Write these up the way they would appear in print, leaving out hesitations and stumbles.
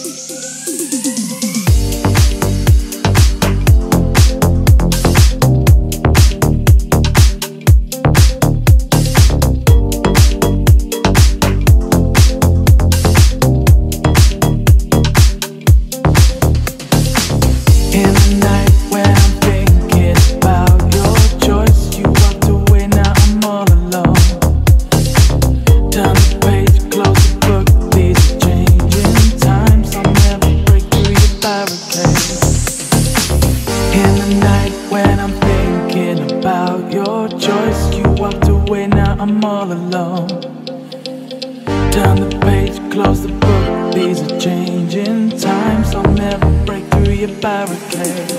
I'm all alone. Turn the page, close the book. These are changing times. I'll never break through your barricade.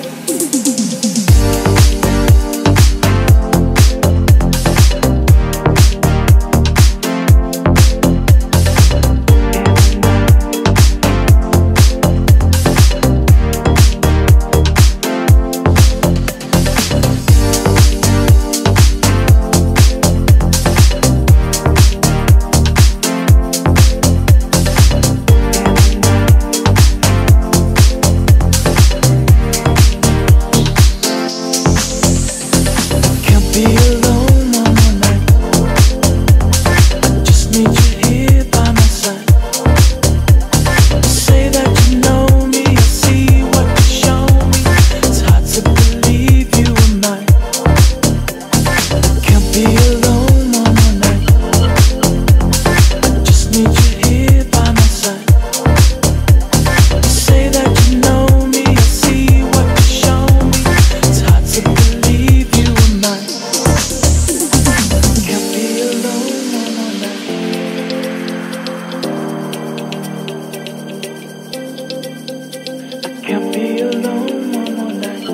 Can't be alone one more night.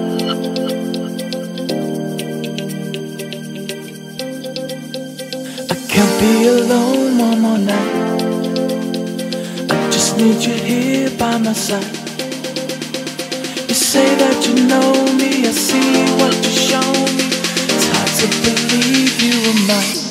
I can't be alone one more night. I just need you here by my side. You say that you know me, I see what you show me. It's hard to believe you were mine.